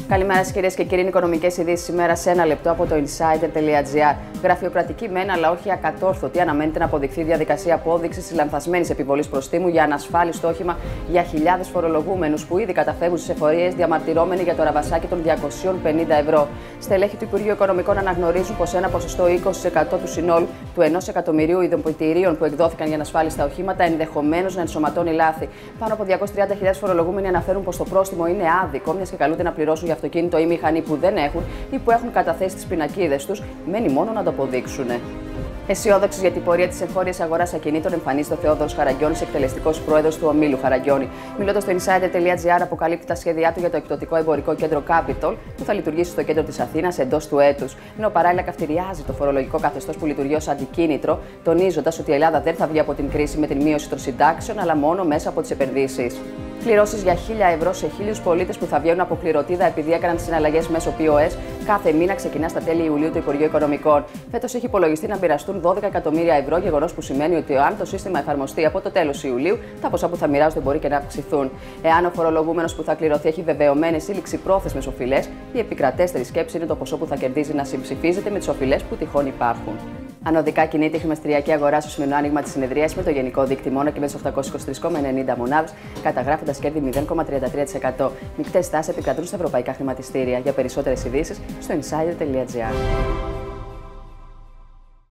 Καλημέρα σας κυρίες και κύριοι, είναι οικονομικές ειδήσεις σήμερα σε ένα λεπτό από το insider.gr. Γραφειοκρατική μεν, αλλά όχι ακατόρθωτη, αναμένεται να αποδειχθεί η διαδικασία απόδειξης της λανθασμένης επιβολής προστίμου για ανασφάλιστο όχημα για χιλιάδες φορολογούμενους που ήδη καταφεύγουν στις εφορίες διαμαρτυρόμενοι για το ραβασάκι των 250 ευρώ. Στελέχη του Υπουργείου Οικονομικών αναγνωρίζουν πως ένα ποσοστό 20% του συνόλου του 1 εκατομμυρίου ειδοποιητηρίων που εκδόθηκαν για ανασφάλιστα οχήματα ενδεχομένως να ενσωματώνει λάθη. Πάνω από 230.000 φορολογούμενοι αναφέρουν πως το πρόστιμο είναι άδικο, μιας και καλούνται να πληρώσουν για αυτοκίνητο ή μηχανή που δεν έχουν ή που έχουν καταθέσει τις πινακίδες τους, μένει μόνο να το αποδείξουν. Αισιόδοξος για την πορεία της εγχώριας αγοράς ακινήτων, εμφανίζεται ο Θεόδωρος Χαραγιώνης, εκτελεστικός πρόεδρος του ομίλου Χαραγιώνη. Μιλώντας στο insider.gr, αποκαλύπτει τα σχέδιά του για το εκπτωτικό εμπορικό κέντρο Capital, που θα λειτουργήσει στο κέντρο της Αθήνας εντός του έτους. Ενώ παράλληλα καυτηριάζει το φορολογικό καθεστώς που λειτουργεί ως αντικίνητρο, τονίζοντας ότι η Ελλάδα δεν θα βγει από την κρίση με την μείωση των συντάξεων, αλλά μόνο μέσα από τις επενδύσεις. Πληρώσεις για 1.000 ευρώ σε 1.000 πολίτες που θα βγαίνουν από κληροτίδα επειδή έκαναν τις συναλλαγές μέσω POS κάθε μήνα ξεκινά στα τέλη Ιουλίου το Υπουργείο Οικονομικών. Φέτος έχει υπολογιστεί να μοιραστούν 12 εκατομμύρια ευρώ, γεγονός που σημαίνει ότι αν το σύστημα εφαρμοστεί από το τέλος Ιουλίου, τα ποσά που θα μοιράζονται μπορεί και να αυξηθούν. Εάν ο φορολογούμενος που θα κληρωθεί έχει βεβαιωμένες ή ληξιπρόθεσμες οφειλές, η επικρατέστερη σκέψη είναι το ποσό που θα κερδίζει να συμψηφίζεται με τις οφειλές που τυχόν υπάρχουν. Ανωδικά κινείται η χρηματιστηριακή αγορά στο σημερινό άνοιγμα της συνεδρίας με το γενικό δείκτη μόνο και μέσα 823,90 μονάδες, καταγράφοντας κέρδη 0,33%. Μικτές τάσεις επικρατούν στα ευρωπαϊκά χρηματιστήρια. Για περισσότερες ειδήσεις στο insider.gr.